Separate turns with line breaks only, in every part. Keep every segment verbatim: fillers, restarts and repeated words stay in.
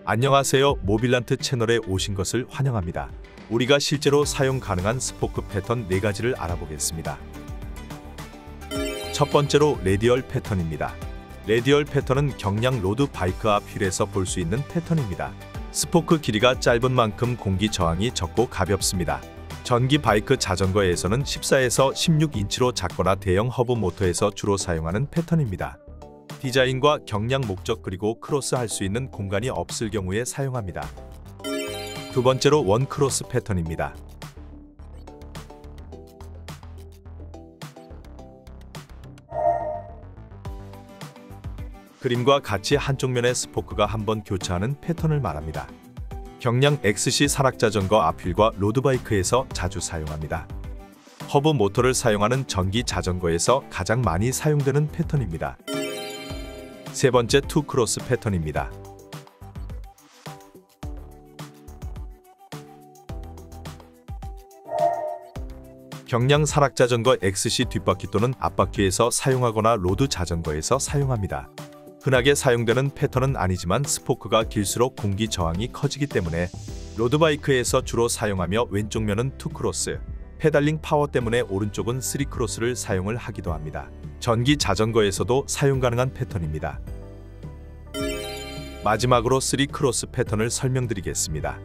안녕하세요. 모빌란트 채널에 오신 것을 환영합니다. 우리가 실제로 사용 가능한 스포크 패턴 네 가지를 알아보겠습니다. 첫 번째로 레디얼 패턴입니다. 레디얼 패턴은 경량 로드 바이크 앞 휠에서 볼 수 있는 패턴입니다. 스포크 길이가 짧은 만큼 공기 저항이 적고 가볍습니다. 전기 바이크 자전거에서는 십사에서 십육 인치로 작거나 대형 허브 모터에서 주로 사용하는 패턴입니다. 디자인과 경량 목적 그리고 크로스할 수 있는 공간이 없을 경우에 사용합니다. 두 번째로 원 크로스 패턴입니다. 그림과 같이 한쪽 면의 스포크가 한번 교차하는 패턴을 말합니다. 경량 엑스씨 산악자전거 앞휠과 로드바이크에서 자주 사용합니다. 허브 모터를 사용하는 전기 자전거에서 가장 많이 사용되는 패턴입니다. 세 번째 투 크로스 패턴입니다. 경량 산악자전거 엑스씨 뒷바퀴 또는 앞바퀴에서 사용하거나 로드 자전거에서 사용합니다. 흔하게 사용되는 패턴은 아니지만 스포크가 길수록 공기 저항이 커지기 때문에 로드바이크에서 주로 사용하며 왼쪽 면은 투 크로스, 페달링 파워 때문에 오른쪽은 쓰리 크로스를 사용을 하기도 합니다. 전기 자전거에서도 사용 가능한 패턴입니다. 마지막으로 쓰리 크로스 패턴을 설명드리겠습니다.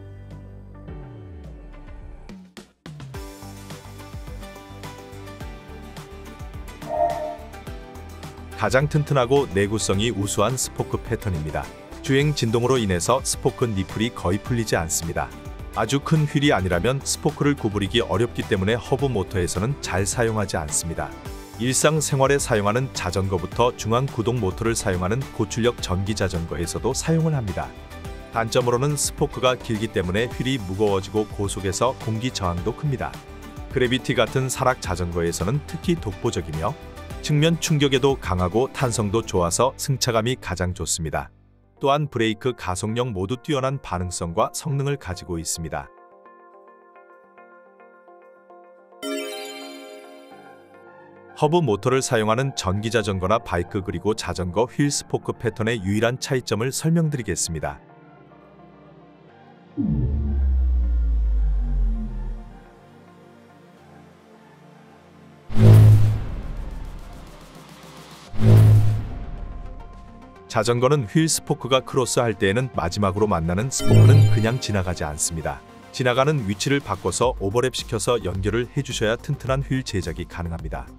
가장 튼튼하고 내구성이 우수한 스포크 패턴입니다. 주행 진동으로 인해서 스포크 니플이 거의 풀리지 않습니다. 아주 큰 휠이 아니라면 스포크를 구부리기 어렵기 때문에 허브 모터에서는 잘 사용하지 않습니다. 일상생활에 사용하는 자전거부터 중앙 구동 모터를 사용하는 고출력 전기 자전거에서도 사용을 합니다. 단점으로는 스포크가 길기 때문에 휠이 무거워지고 고속에서 공기 저항도 큽니다. 그래비티 같은 산악 자전거에서는 특히 독보적이며 측면 충격에도 강하고 탄성도 좋아서 승차감이 가장 좋습니다. 또한 브레이크, 가속력 모두 뛰어난 반응성과 성능을 가지고 있습니다. 허브 모터를 사용하는 전기 자전거나 바이크 그리고 자전거 휠 스포크 패턴의 유일한 차이점을 설명드리겠습니다. 자전거는 휠 스포크가 크로스할 때에는 마지막으로 만나는 스포크는 그냥 지나가지 않습니다. 지나가는 위치를 바꿔서 오버랩시켜서 연결을 해주셔야 튼튼한 휠 제작이 가능합니다.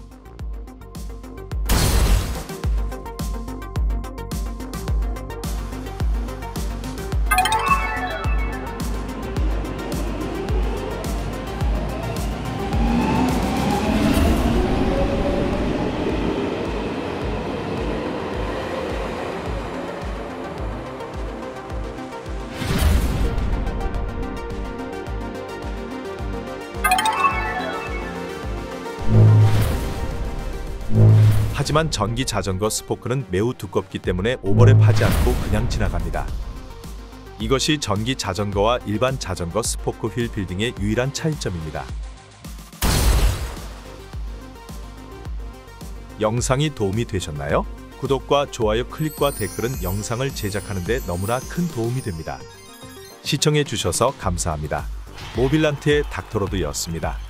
하지만 전기 자전거 스포크는 매우 두껍기 때문에 오버랩하지 않고 그냥 지나갑니다. 이것이 전기 자전거와 일반 자전거 스포크 휠 빌딩의 유일한 차이점입니다. 영상이 도움이 되셨나요? 구독과 좋아요 클릭과 댓글은 영상을 제작하는 데 너무나 큰 도움이 됩니다. 시청해 주셔서 감사합니다. 모빌란트의 닥터로드였습니다.